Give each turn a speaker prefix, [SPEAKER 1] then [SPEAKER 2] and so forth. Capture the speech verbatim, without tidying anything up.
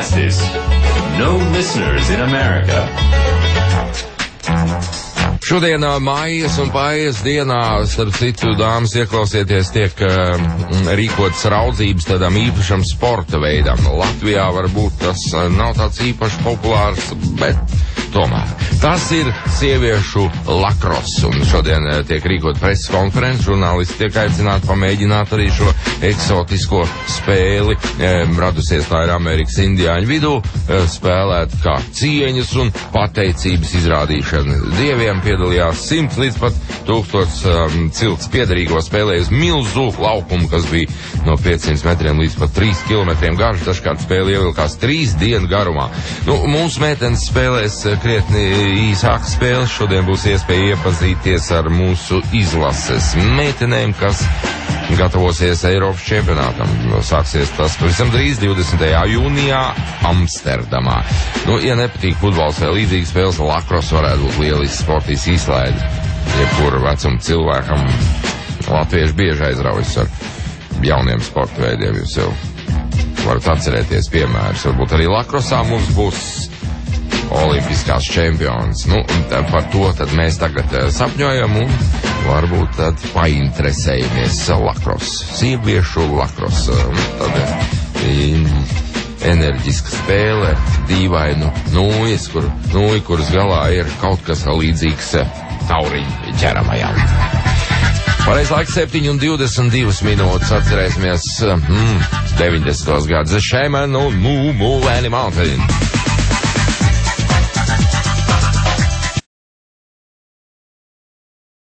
[SPEAKER 1] fastest. No listeners in America.
[SPEAKER 2] Šodien mājas un pārējas dienā, starp citu, dāmas ieklausieties, tiek uh, rīkotas raudzības tādām īpašam sporta veidam. Latvijā varbūt tas uh, nav tāds īpaši populārs, bet tomēr. Tas ir sieviešu lakros, un šodien uh, tiek rīkot preses konferences, žurnālisti tiek aicināti pamēģināt arī šo eksotisko spēli. Um, radusies tā ir Amerikas indiāņu vidū, uh, spēlēt kā cieņas un pateicības izrādīšana dieviem. Piedalījās simts līdz pat tūkstots um, cilts piedarīgo, spēlēja uz milzu laukumu, kas bija no piecsimt metriem līdz pat trīs kilometriem garš. Dažkārt spēle ievilkās trīs dienu garumā. Nu, mūsu meitenes spēlēs krietni īsākas spēles. Šodien būs iespēja iepazīties ar mūsu izlases meitenēm, kas gatavosies Eiropas čempionātam. Sāksies tas pavisam drīz, divdesmitajā jūnijā Amsterdamā. Nu, ja nepatīk futbols vai līdzīgi spēles, lakros varētu būt lielisks sportīs izslaidi. Jebkura vecuma cilvēkam latvieši bieži aizraujas ar jauniem sporta veidiem. Jūs jau varat atcerēties piemērus. Varbūt arī lakrosā mums būs olimpiskās čempions. Nu, par to tad mēs tagad sapņojam un varbūt tad painteresējamies lakros. Sieviešu lakros. Tad enerģiska spēle, dīvainu nūjas, kur, nūja, kuras galā ir kaut kas līdzīgs tauriņu ķeramajām. Pareiz laiks septiņi un divdesmit divas minūtes. Atcerēsimies mm, deviņdesmitos gadus. Shaman un Moo Moo Animal.